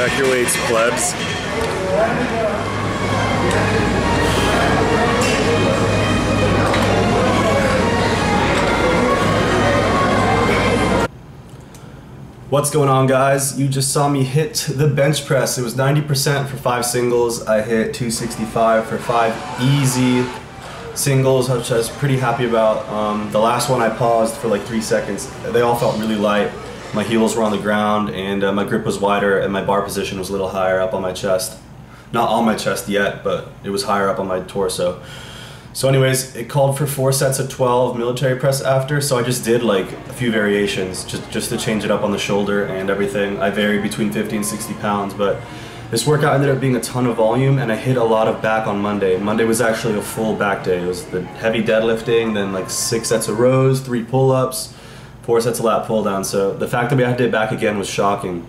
Check your weights, plebs. What's going on, guys? You just saw me hit the bench press. It was 90% for 5 singles. I hit 265 for 5 easy singles, which I was pretty happy about. The last one I paused for like 3 seconds. They all felt really light. My heels were on the ground and my grip was wider and my bar position was a little higher up on my chest. Not on my chest yet, but it was higher up on my torso. So anyways, it called for 4 sets of 12 military press after, so I just did like a few variations just to change it up on the shoulder and everything. I varied between 50 and 60 pounds, but this workout ended up being a ton of volume and I hit a lot of back on Monday. Monday was actually a full back day. It was the heavy deadlifting, then like 6 sets of rows, 3 pull-ups, 4 sets of lat pull-downs. So the fact that we had to hit back again was shocking.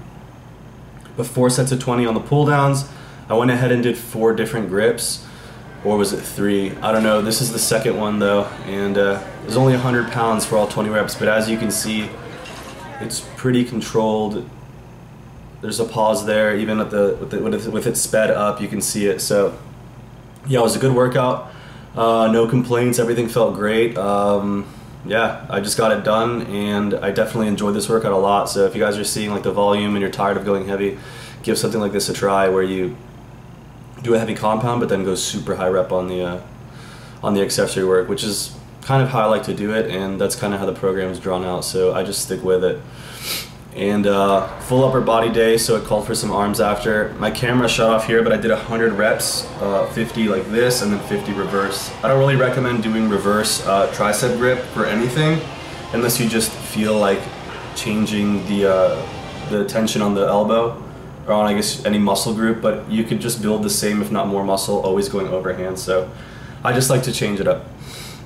But 4 sets of 20 on the pull-downs. I went ahead and did 4 different grips. Or was it 3? I don't know. This is the second one though, and it was only 100 pounds for all 20 reps, but as you can see, it's pretty controlled. There's a pause there, even at with it sped up, you can see it. So yeah, it was a good workout. No complaints, everything felt great. Yeah, I just got it done, and I definitely enjoyed this workout a lot. So if you guys are seeing like the volume and you're tired of going heavy, give something like this a try, where you do a heavy compound but then go super high rep on the accessory work, which is kind of how I like to do it, and that's kind of how the program is drawn out, so I just stick with it. And full upper body day, so it called for some arms after. My camera shut off here, but I did 100 reps, 50 like this and then 50 reverse. I don't really recommend doing reverse tricep grip for anything unless you just feel like changing the tension on the elbow, or on, I guess, any muscle group, but you could just build the same, if not more muscle, always going overhand. So I just like to change it up.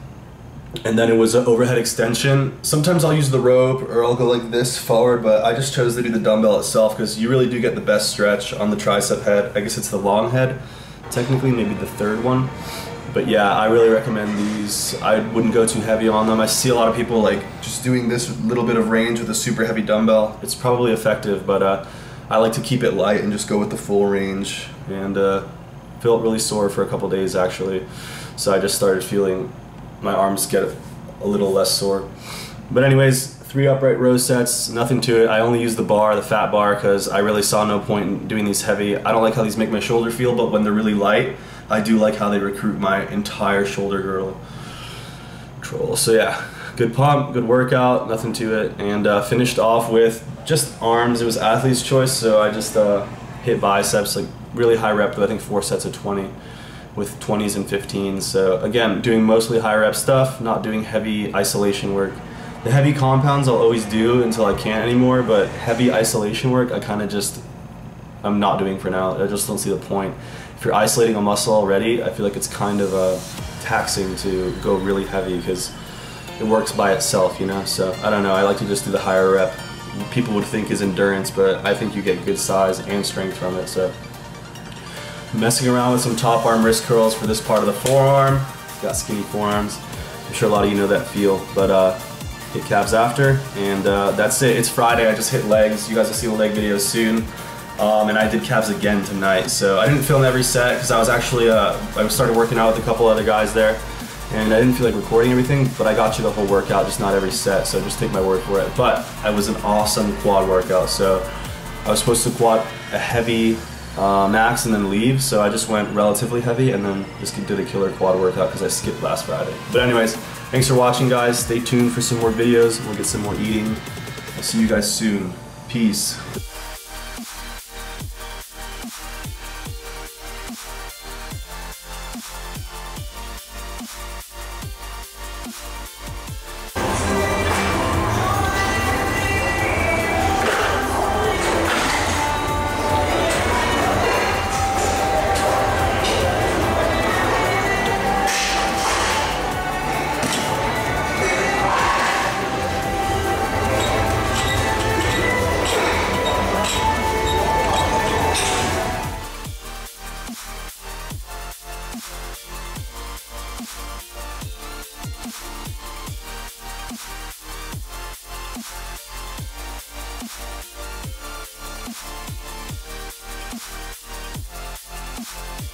And then it was an overhead extension. Sometimes I'll use the rope or I'll go like this forward, but I just chose to do the dumbbell itself because you really do get the best stretch on the tricep head. I guess it's the long head, technically maybe the third one. But yeah, I really recommend these. I wouldn't go too heavy on them. I see a lot of people like just doing this little bit of range with a super heavy dumbbell. It's probably effective, but I like to keep it light and just go with the full range, and felt really sore for a couple days actually, so I just started feeling my arms get a little less sore. But anyways, 3 upright row sets, nothing to it. I only used the bar, the fat bar, because I really saw no point in doing these heavy. I don't like how these make my shoulder feel, but when they're really light, I do like how they recruit my entire shoulder girdle control. So yeah, good pump, good workout, nothing to it, and finished off with just arms. It was athlete's choice, so I just hit biceps, like really high rep, but I think 4 sets of 20 with 20s and 15s. So again, doing mostly high rep stuff, not doing heavy isolation work. The heavy compounds I'll always do until I can't anymore, but heavy isolation work I kind of I'm not doing for now. I just don't see the point. If you're isolating a muscle already, I feel like it's kind of taxing to go really heavy because it works by itself, you know? So I don't know, I like to just do the higher rep. People would think is endurance, but I think you get good size and strength from it. So messing around with some top arm wrist curls for this part of the forearm. Got skinny forearms. I'm sure a lot of you know that feel, but hit calves after, and that's it. It's Friday. I just hit legs. You guys will see the leg videos soon. And I did calves again tonight. So I didn't film every set because I was actually I started working out with a couple other guys there, and I didn't feel like recording everything, but I got you the whole workout, just not every set, so just take my word for it. But it was an awesome quad workout. So I was supposed to quad a heavy max and then leave, so I just went relatively heavy and then just did a killer quad workout because I skipped last Friday. But anyways, thanks for watching, guys. Stay tuned for some more videos. We'll get some more eating. I'll see you guys soon. Peace.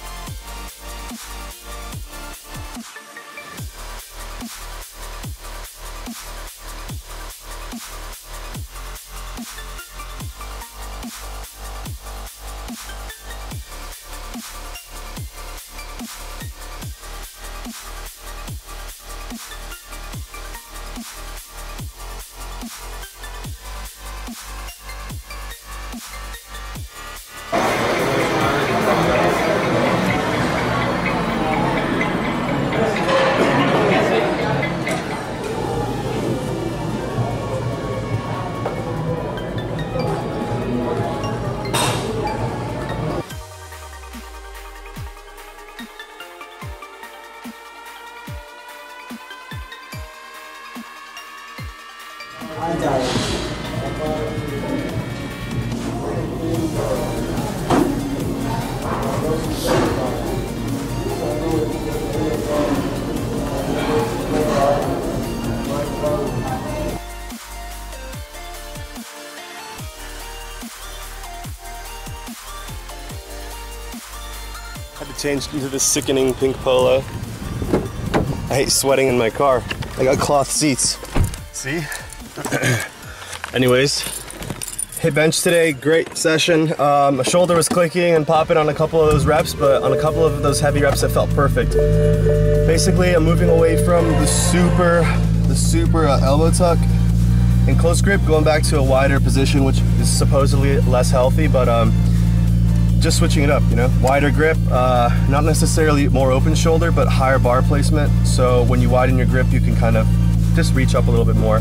Had to change into this sickening pink polo. I hate sweating in my car. I got cloth seats. See? Anyways, hit bench today, great session. My shoulder was clicking and popping on a couple of those reps, but on a couple of those heavy reps, it felt perfect. Basically, I'm moving away from the super elbow tuck and close grip, going back to a wider position, which is supposedly less healthy, but just switching it up, you know? Wider grip, not necessarily more open shoulder, but higher bar placement. So when you widen your grip, you can kind of just reach up a little bit more.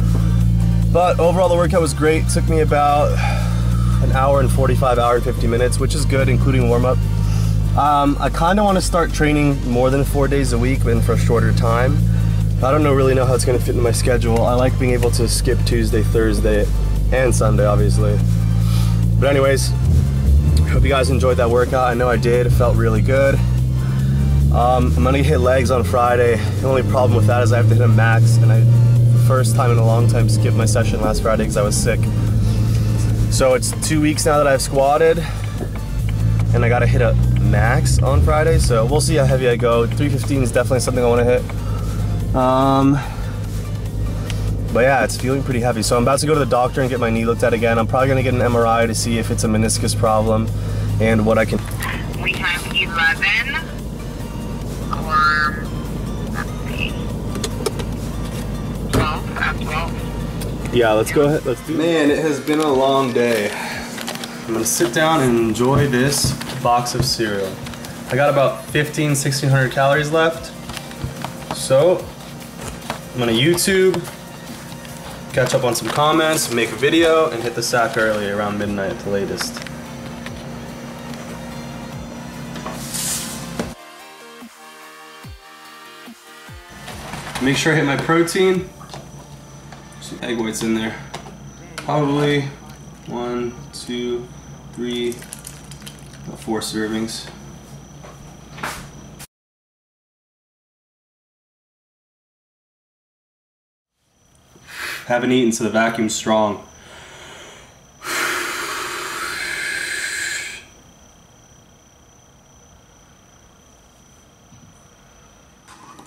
But overall, the workout was great. It took me about an hour and 45, hour and 50 minutes, which is good, including warm-up. I kind of want to start training more than 4 days a week, but for a shorter time. I don't really know how it's going to fit into my schedule. I like being able to skip Tuesday, Thursday, and Sunday, obviously. But anyways, hope you guys enjoyed that workout. I know I did. It felt really good. I'm going to hit legs on Friday. The only problem with that is I have to hit a max, and first time in a long time skipped my session last Friday because I was sick. So it's 2 weeks now that I've squatted, and I gotta hit a max on Friday, so we'll see how heavy I go. 315 is definitely something I want to hit. But yeah, it's feeling pretty heavy. So I'm about to go to the doctor and get my knee looked at again. I'm probably gonna get an MRI to see if it's a meniscus problem and what I can. We have 11 or let's see, 12. 12. Yeah, let's go ahead. Let's do. Man, it has been a long day. I'm gonna sit down and enjoy this box of cereal. I got about 1,600 calories left. So I'm gonna YouTube, catch up on some comments, make a video, and hit the sack early around midnight at the latest. Make sure I hit my protein. Some egg whites in there. Probably 1, 2, 3, about 4 servings. Haven't eaten, so the vacuum's strong.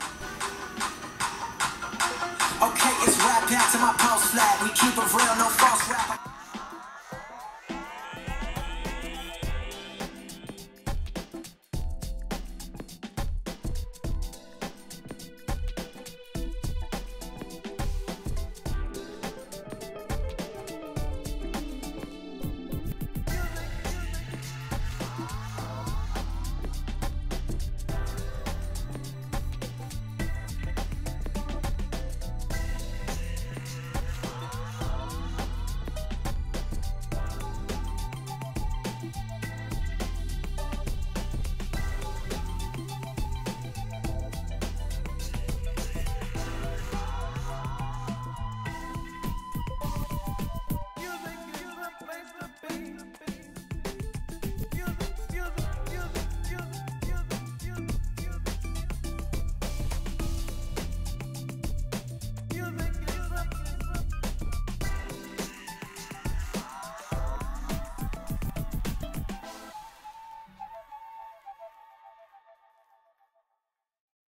Okay, it's rap back to my pulse flat. We keep it real, no false.